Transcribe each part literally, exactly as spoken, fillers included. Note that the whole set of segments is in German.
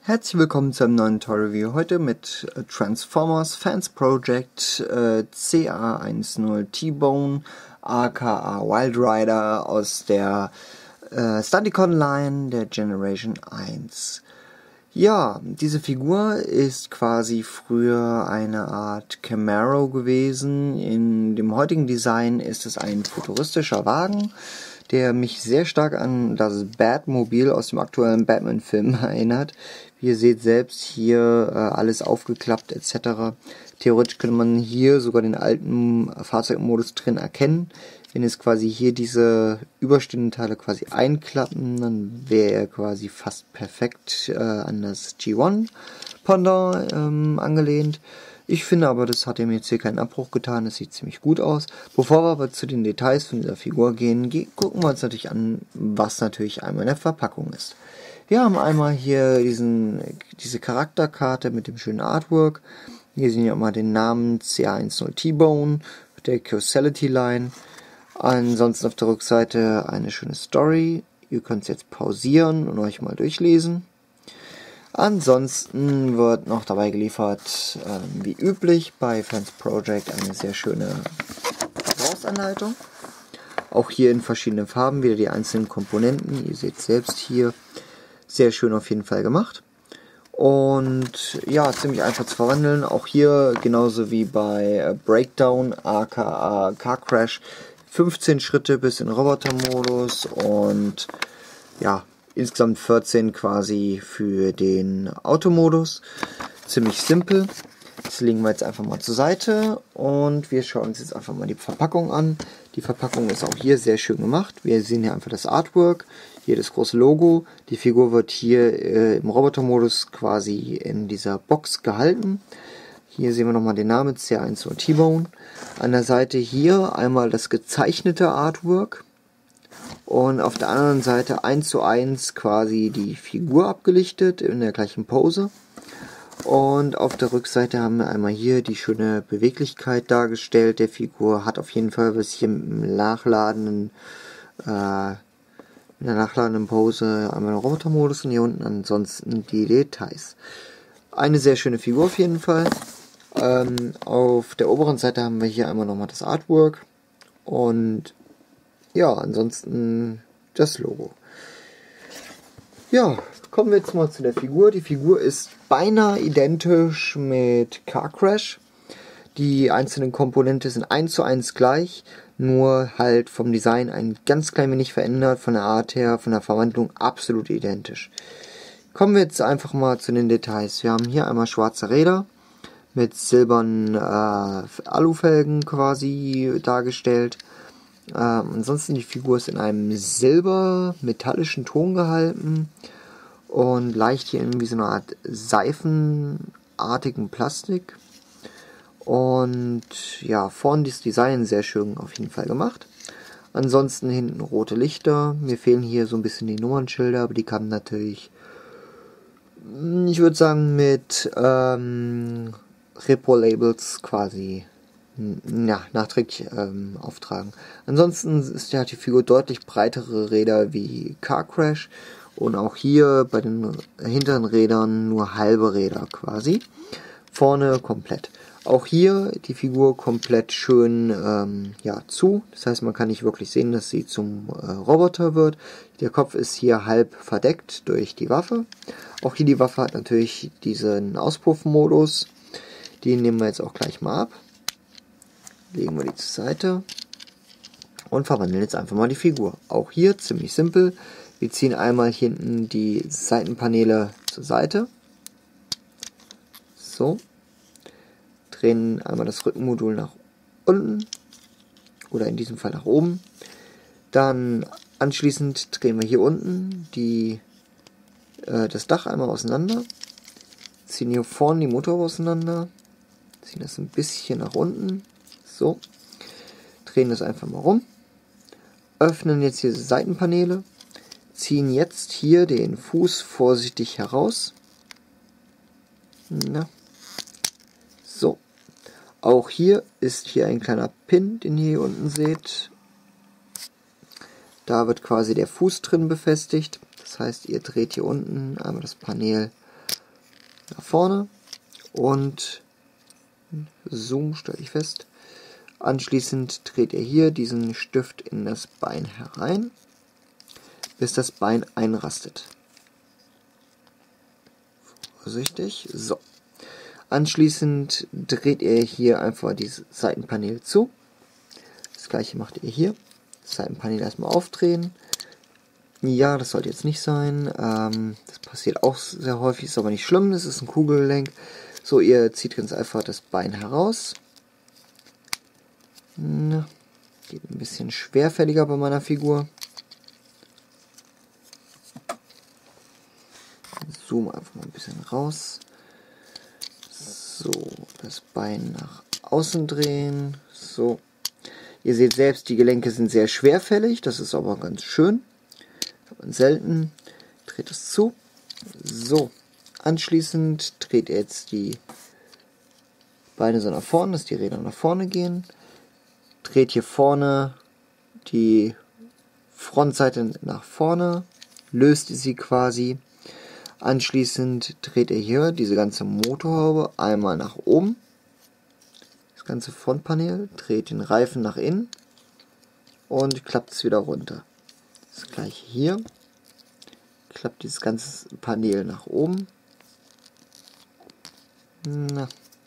Herzlich willkommen zu einem neuen Toy Review. Heute mit äh, Transformers Fans Project äh, C A ten T-Bone aka Wild Rider aus der äh, Stunticon Line der Generation eins. Ja, diese Figur ist quasi früher eine Art Camaro gewesen. In dem heutigen Design ist es ein futuristischer Wagen, der mich sehr stark an das Batmobile aus dem aktuellen Batman-Film erinnert. Wie ihr seht selbst hier äh, alles aufgeklappt et cetera. Theoretisch könnte man hier sogar den alten Fahrzeugmodus drin erkennen. Wenn es quasi hier diese überstehenden Teile quasi einklappen, dann wäre er quasi fast perfekt äh, an das G eins Pendant ähm, angelehnt. Ich finde aber, das hat ihm jetzt hier keinen Abbruch getan, das sieht ziemlich gut aus. Bevor wir aber zu den Details von dieser Figur gehen, gucken wir uns natürlich an, was natürlich einmal in der Verpackung ist. Wir haben einmal hier diesen, diese Charakterkarte mit dem schönen Artwork. Hier sehen wir auch mal den Namen C A ten T-Bone, der Causality Line. Ansonsten auf der Rückseite eine schöne Story. Ihr könnt es jetzt pausieren und euch mal durchlesen. Ansonsten wird noch dabei geliefert, äh, wie üblich bei Fans Project, eine sehr schöne Gebrauchsanleitung. Auch hier in verschiedenen Farben wieder die einzelnen Komponenten. Ihr seht selbst hier, sehr schön auf jeden Fall gemacht. Und ja, ziemlich einfach zu verwandeln. Auch hier, genauso wie bei Breakdown aka Car Crash, fünfzehn Schritte bis in Robotermodus und ja, insgesamt vierzehn quasi für den Automodus. Ziemlich simpel. Das legen wir jetzt einfach mal zur Seite und wir schauen uns jetzt einfach mal die Verpackung an. Die Verpackung ist auch hier sehr schön gemacht. Wir sehen hier einfach das Artwork, hier das große Logo. Die Figur wird hier äh, im Robotermodus quasi in dieser Box gehalten. Hier sehen wir nochmal den Namen C A ten T-Bone. An der Seite hier einmal das gezeichnete Artwork. Und auf der anderen Seite eins zu eins quasi die Figur abgelichtet in der gleichen Pose. Und auf der Rückseite haben wir einmal hier die schöne Beweglichkeit dargestellt. Der Figur hat auf jeden Fall was hier im nachladenden, äh, in der nachladenden Pose einmal den Robotermodus und hier unten ansonsten die Details. Eine sehr schöne Figur auf jeden Fall. Ähm, auf der oberen Seite haben wir hier einmal nochmal das Artwork und ja, ansonsten das Logo. Ja, kommen wir jetzt mal zu der Figur. Die Figur ist beinahe identisch mit Car Crash. Die einzelnen Komponenten sind eins zu eins gleich, nur halt vom Design ein ganz klein wenig verändert, von der Art her, von der Verwandlung absolut identisch. Kommen wir jetzt einfach mal zu den Details. Wir haben hier einmal schwarze Räder mit silbernen äh, Alufelgen quasi dargestellt. Ähm, ansonsten die Figur ist in einem silber-metallischen Ton gehalten und leicht hier in wie so eine Art seifenartigen Plastik. Und ja, vorne das Design sehr schön auf jeden Fall gemacht. Ansonsten hinten rote Lichter. Mir fehlen hier so ein bisschen die Nummernschilder, aber die kamen natürlich, ich würde sagen, mit ähm, Repro-Labels quasi ja, nachträglich ähm, auftragen. Ansonsten ist ja die Figur deutlich breitere Räder wie Car Crash und auch hier bei den hinteren Rädern nur halbe Räder quasi. Vorne komplett. Auch hier die Figur komplett schön ähm, ja, zu. Das heißt, man kann nicht wirklich sehen, dass sie zum äh, Roboter wird. Der Kopf ist hier halb verdeckt durch die Waffe. Auch hier die Waffe hat natürlich diesen Auspuffmodus. Den nehmen wir jetzt auch gleich mal ab. Legen wir die zur Seite und verwandeln jetzt einfach mal die Figur. Auch hier ziemlich simpel. Wir ziehen einmal hier hinten die Seitenpaneele zur Seite. So. Drehen einmal das Rückenmodul nach unten oder in diesem Fall nach oben. Dann anschließend drehen wir hier unten die, äh, das Dach einmal auseinander. Ziehen hier vorne die Motor auseinander. Ziehen das ein bisschen nach unten. So, drehen das einfach mal rum, öffnen jetzt diese Seitenpaneele, ziehen jetzt hier den Fuß vorsichtig heraus. Na. So, auch hier ist hier ein kleiner Pin, den ihr hier unten seht. Da wird quasi der Fuß drin befestigt. Das heißt, ihr dreht hier unten einmal das Panel nach vorne und Zoom stelle ich fest. Anschließend dreht ihr hier diesen Stift in das Bein herein, bis das Bein einrastet. Vorsichtig. So. Anschließend dreht ihr hier einfach dieses Seitenpanel zu. Das gleiche macht ihr hier. Das Seitenpanel erstmal aufdrehen. Ja, das sollte jetzt nicht sein. Ähm, das passiert auch sehr häufig, ist aber nicht schlimm. Das ist ein Kugelgelenk. So, ihr zieht ganz einfach das Bein heraus. Na, geht ein bisschen schwerfälliger bei meiner Figur. Zoom einfach mal ein bisschen raus. So, das Bein nach außen drehen. So. Ihr seht selbst, die Gelenke sind sehr schwerfällig. Das ist aber ganz schön. Hat man selten. Dreht es zu. So. Anschließend dreht ihr jetzt die Beine so nach vorne, dass die Räder nach vorne gehen. Dreht hier vorne die Frontseite nach vorne. Löst sie quasi. Anschließend dreht ihr hier diese ganze Motorhaube einmal nach oben. Das ganze Frontpanel. Dreht den Reifen nach innen. Und klappt es wieder runter. Das gleiche hier. Klappt dieses ganze Panel nach oben. Na.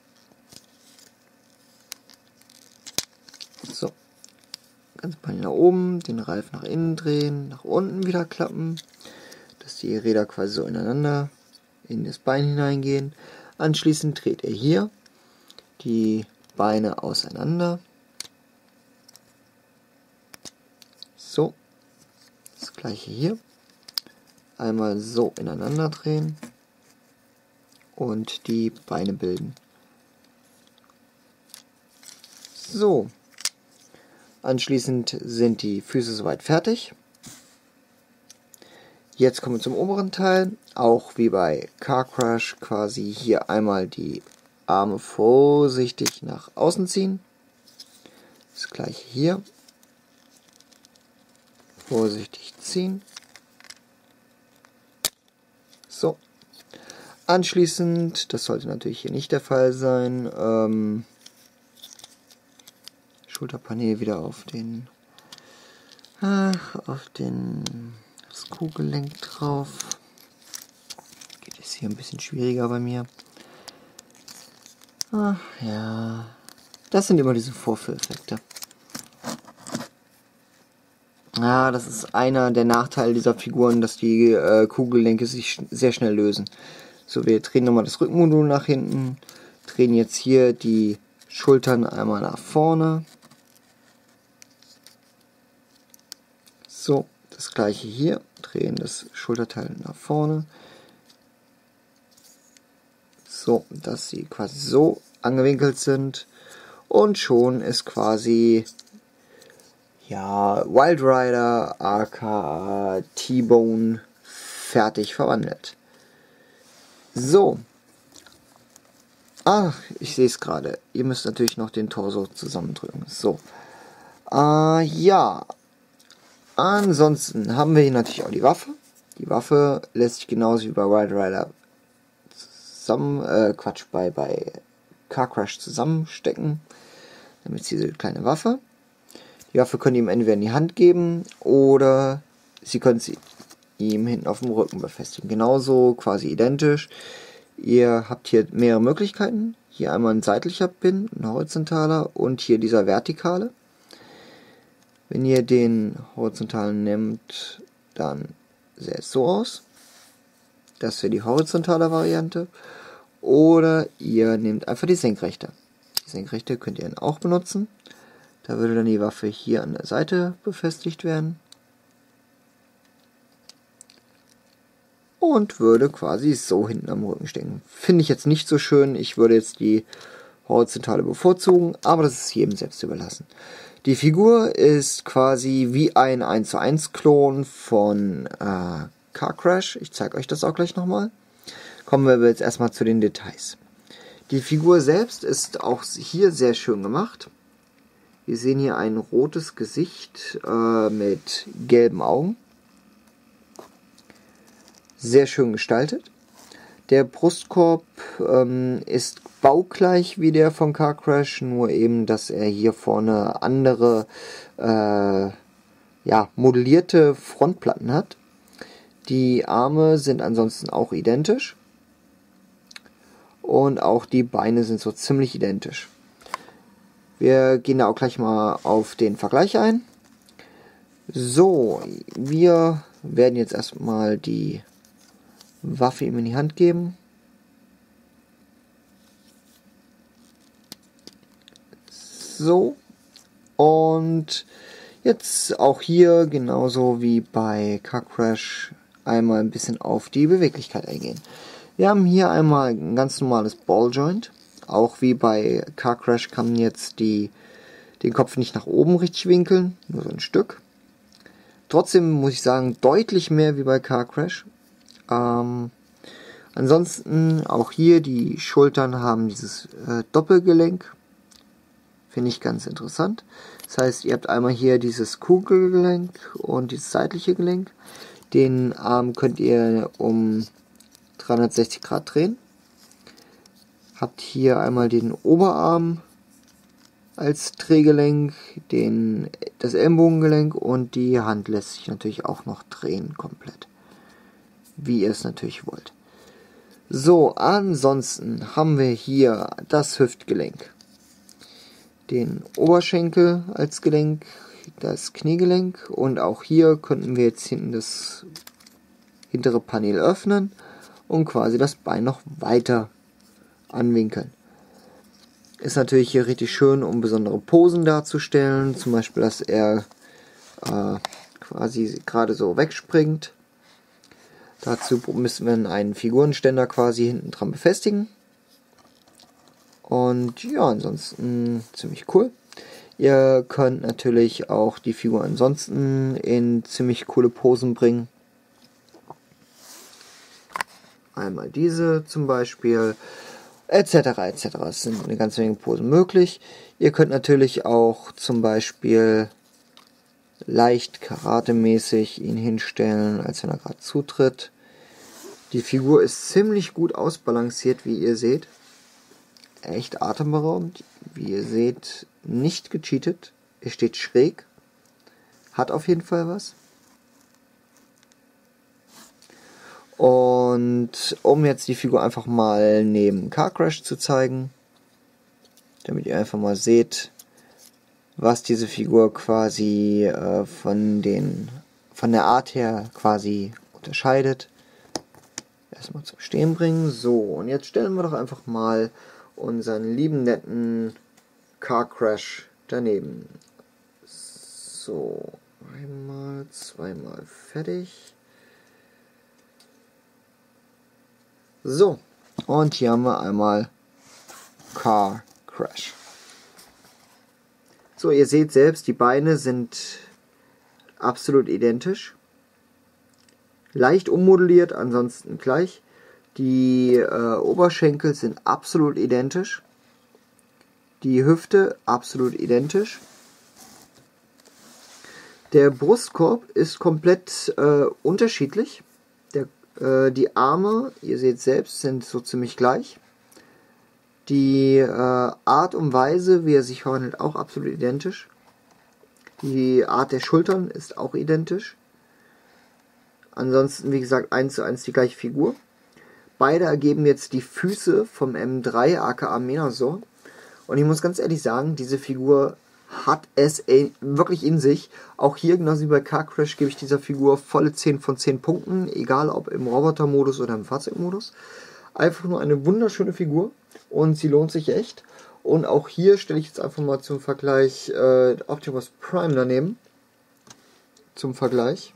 So. Ganze Panel nach oben. Den Reifen nach innen drehen. Nach unten wieder klappen. Dass die Räder quasi so ineinander in das Bein hineingehen. Anschließend dreht ihr hier die Beine auseinander. So. Das gleiche hier. Einmal so ineinander drehen und die Beine bilden. So. Anschließend sind die Füße soweit fertig. Jetzt kommen wir zum oberen Teil, auch wie bei Car Crash quasi hier einmal die Arme vorsichtig nach außen ziehen. Das gleiche hier. Vorsichtig ziehen. So. Anschließend, das sollte natürlich hier nicht der Fall sein, ähm, Schulterpanel wieder auf den, ach, auf den das Kugelgelenk drauf. Geht es hier ein bisschen schwieriger bei mir. Ach ja, das sind immer diese Vorführeffekte. Ja, das ist einer der Nachteile dieser Figuren, dass die äh, Kugelgelenke sich sch sehr schnell lösen. So, wir drehen nochmal das Rückenmodul nach hinten, drehen jetzt hier die Schultern einmal nach vorne. So, das gleiche hier, drehen das Schulterteil nach vorne. So, dass sie quasi so angewinkelt sind. Und schon ist quasi, ja, Wild Rider aka T-Bone fertig verwandelt. So. Ach, ich sehe es gerade. Ihr müsst natürlich noch den Torso zusammendrücken. So. Äh, ja. Ansonsten haben wir hier natürlich auch die Waffe. Die Waffe lässt sich genauso wie bei Wild Rider zusammen, äh, Quatsch, bei, bei Car Crash zusammenstecken. Damit ist diese kleine Waffe. Die Waffe könnt ihr ihm entweder in die Hand geben oder sie können sie ihm hinten auf dem Rücken befestigen. Genauso quasi identisch. Ihr habt hier mehrere Möglichkeiten. Hier einmal ein seitlicher Pin, ein horizontaler und hier dieser vertikale. Wenn ihr den horizontalen nehmt, dann sähe es so aus. Das wäre die horizontale Variante. Oder ihr nehmt einfach die senkrechte. Die senkrechte könnt ihr dann auch benutzen. Da würde dann die Waffe hier an der Seite befestigt werden. Und würde quasi so hinten am Rücken stecken. Finde ich jetzt nicht so schön. Ich würde jetzt die horizontale bevorzugen, aber das ist jedem selbst überlassen. Die Figur ist quasi wie ein eins zu eins Klon von äh, Car Crash. Ich zeige euch das auch gleich nochmal. Kommen wir jetzt erstmal zu den Details. Die Figur selbst ist auch hier sehr schön gemacht. Wir sehen hier ein rotes Gesicht äh, mit gelben Augen. Sehr schön gestaltet. Der Brustkorb ähm, ist baugleich wie der von Car Crash, nur eben, dass er hier vorne andere äh, ja, modellierte Frontplatten hat. Die Arme sind ansonsten auch identisch und auch die Beine sind so ziemlich identisch. Wir gehen da auch gleich mal auf den Vergleich ein. So, wir werden jetzt erstmal die Waffe ihm in die Hand geben. So, und jetzt auch hier, genauso wie bei Car Crash, einmal ein bisschen auf die Beweglichkeit eingehen. Wir haben hier einmal ein ganz normales Balljoint. Auch wie bei Car Crash kann man jetzt die, den Kopf nicht nach oben richtig winkeln, nur so ein Stück. Trotzdem muss ich sagen, deutlich mehr wie bei Car Crash. Ähm, ansonsten auch hier die Schultern haben dieses äh, Doppelgelenk. Finde ich ganz interessant. Das heißt, ihr habt einmal hier dieses Kugelgelenk und dieses seitliche Gelenk. Den Arm könnt ihr um dreihundertsechzig Grad drehen. Habt hier einmal den Oberarm als Drehgelenk, den, das Ellenbogengelenk und die Hand lässt sich natürlich auch noch drehen komplett. Wie ihr es natürlich wollt. So, ansonsten haben wir hier das Hüftgelenk. Den Oberschenkel als Gelenk, das Kniegelenk und auch hier könnten wir jetzt hinten das hintere Panel öffnen und quasi das Bein noch weiter anwinkeln. Ist natürlich hier richtig schön, um besondere Posen darzustellen, zum Beispiel, dass er äh, quasi gerade so wegspringt. Dazu müssen wir einen Figurenständer quasi hinten dran befestigen. Und ja, ansonsten ziemlich cool. Ihr könnt natürlich auch die Figur ansonsten in ziemlich coole Posen bringen. Einmal diese zum Beispiel, et cetera et cetera. Es sind eine ganze Menge Posen möglich. Ihr könnt natürlich auch zum Beispiel leicht karatemäßig ihn hinstellen, als wenn er gerade zutritt. Die Figur ist ziemlich gut ausbalanciert, wie ihr seht. Echt atemberaubend. Wie ihr seht, nicht gecheatet. Er steht schräg. Hat auf jeden Fall was. Und um jetzt die Figur einfach mal neben Car Crash zu zeigen, damit ihr einfach mal seht, was diese Figur quasi äh, von den von der Art her quasi unterscheidet. Erstmal zum Stehen bringen. So, und jetzt stellen wir doch einfach mal unseren lieben netten Car Crash daneben. So, einmal, zweimal fertig. So, und hier haben wir einmal Car Crash. So, ihr seht selbst, die Beine sind absolut identisch. Leicht ummodelliert, ansonsten gleich. Die äh, Oberschenkel sind absolut identisch. Die Hüfte absolut identisch. Der Brustkorb ist komplett äh, unterschiedlich. Der, äh, die Arme, ihr seht selbst, sind so ziemlich gleich. Die äh, Art und Weise, wie er sich verwandelt, auch absolut identisch. Die Art der Schultern ist auch identisch. Ansonsten, wie gesagt, eins zu eins die gleiche Figur. Beide ergeben jetzt die Füße vom M drei, aka Menasor. Und ich muss ganz ehrlich sagen, diese Figur hat es wirklich in sich. Auch hier, genauso wie bei Car Crash, gebe ich dieser Figur volle zehn von zehn Punkten. Egal ob im Robotermodus oder im Fahrzeugmodus. Einfach nur eine wunderschöne Figur. Und sie lohnt sich echt. Und auch hier stelle ich jetzt einfach mal zum Vergleich äh, Optimus Prime daneben. Zum Vergleich.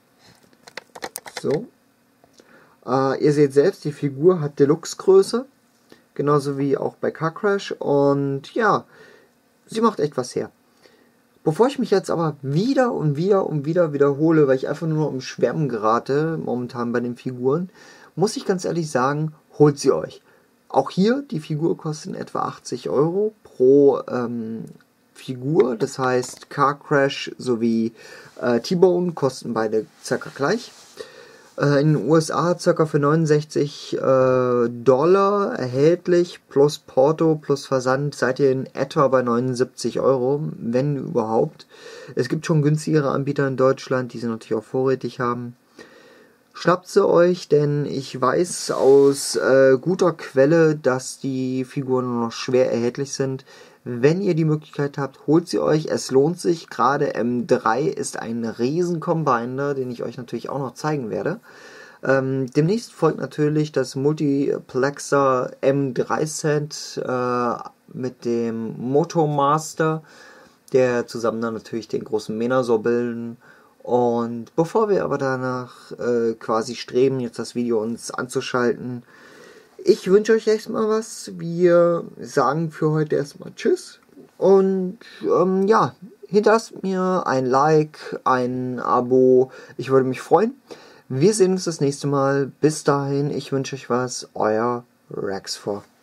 So. Uh, ihr seht selbst, die Figur hat Deluxe-Größe, genauso wie auch bei Car Crash, und ja, sie macht echt was her. Bevor ich mich jetzt aber wieder und wieder und wieder wiederhole, weil ich einfach nur im Schwärmen gerate, momentan bei den Figuren, muss ich ganz ehrlich sagen, holt sie euch. Auch hier, die Figur kostet etwa achtzig Euro pro ähm, Figur, das heißt Car Crash sowie äh, T-Bone kosten beide circa gleich. Äh, in den U S A ca. für neunundsechzig äh, Dollar erhältlich, plus Porto, plus Versand seid ihr in etwa bei neunundsiebzig Euro, wenn überhaupt. Es gibt schon günstigere Anbieter in Deutschland, die sie natürlich auch vorrätig haben. Schnappt sie euch, denn ich weiß aus äh, guter Quelle, dass die Figuren nur noch schwer erhältlich sind. Wenn ihr die Möglichkeit habt, holt sie euch. Es lohnt sich. Gerade M drei ist ein riesen Combiner, den ich euch natürlich auch noch zeigen werde. Ähm, demnächst folgt natürlich das Multiplexer M drei Set äh, mit dem Motomaster, der zusammen dann natürlich den großen Menasor bilden. Und bevor wir aber danach äh, quasi streben, jetzt das Video uns anzuschalten, ich wünsche euch erstmal was. Wir sagen für heute erstmal Tschüss. Und ähm, ja, hinterlasst mir ein Like, ein Abo. Ich würde mich freuen. Wir sehen uns das nächste Mal. Bis dahin, ich wünsche euch was. Euer Rexfor.